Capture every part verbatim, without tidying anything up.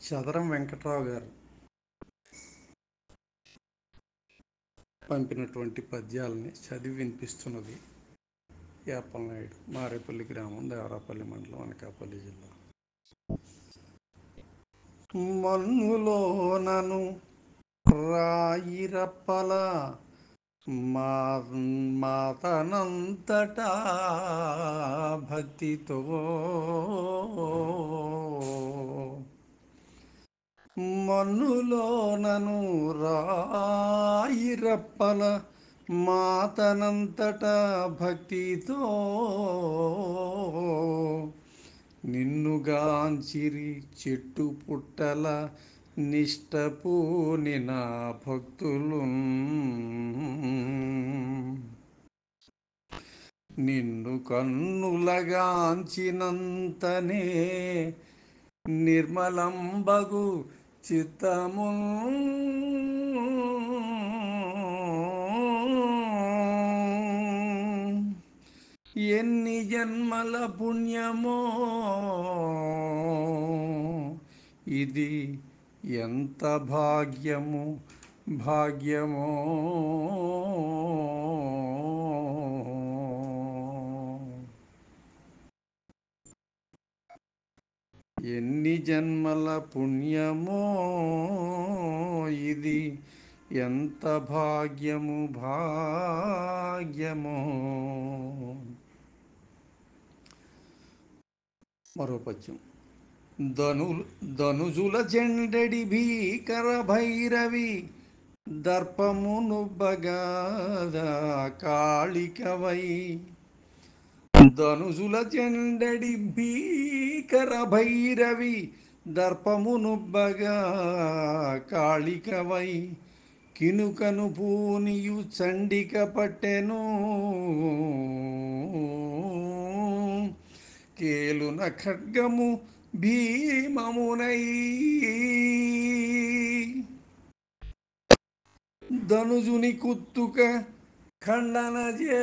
చదరం వెంకట్రావు గారు పంపినటువంటి పద్యాలని చదివి వినిపిస్తున్నది యాపలనాయుడు, మారేపల్లి గ్రామం, దేవరాపల్లి మండలం, అనకాపల్లి జిల్లా. మన్నులో నను రాయిరప్పల మా మాతనంతటా భక్తితో మన్నులో నను రాయిరప్పల మాతనంతటా భక్తితో నిన్నుగాంచిరి చెట్టు పుట్టల నిష్టపూని నా భక్తులు నిన్ను కన్నులగాంచినంతనే నిర్మలంబగు చిత్తము ఎన్ని జన్మల పుణ్యమో ఇది ఎంత భాగ్యము భాగ్యమో ఎన్ని జన్మల పుణ్యమో ఇది ఎంత భాగ్యము భాగ్యమో. మరో పద్యం. ధను ధనుజుల జెండెడి భీకర భైరవి దర్పమును బగాదా కాళికవై ధనుజుల జెండెడి భీకర భైరవి దర్పమును బగా కాళికవై కినుకను పూనియు చండిక పట్టెను కేలున ఖడ్గము భీమమునై ధనుజుని కుత్తుక ఖండన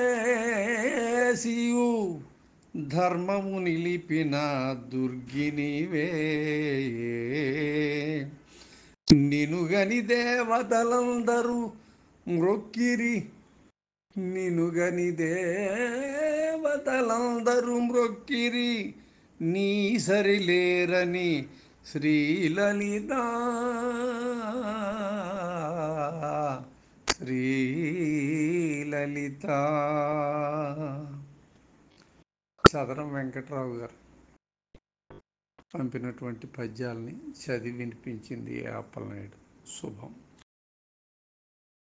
చేసియు ధర్మము నిలిపిన దుర్గినివే నినుగని దేవతలందరూ మ్రొక్కిరి నినుగని దేవతలందరూ మ్రొక్కిరి నీ సరిలేరని శ్రీలలిత శ్రీలలిత. చదరం వెంకట్రావు గారు పంపినటువంటి పద్యాలని చదివి వినిపించింది యాపలనాయుడు. శుభం.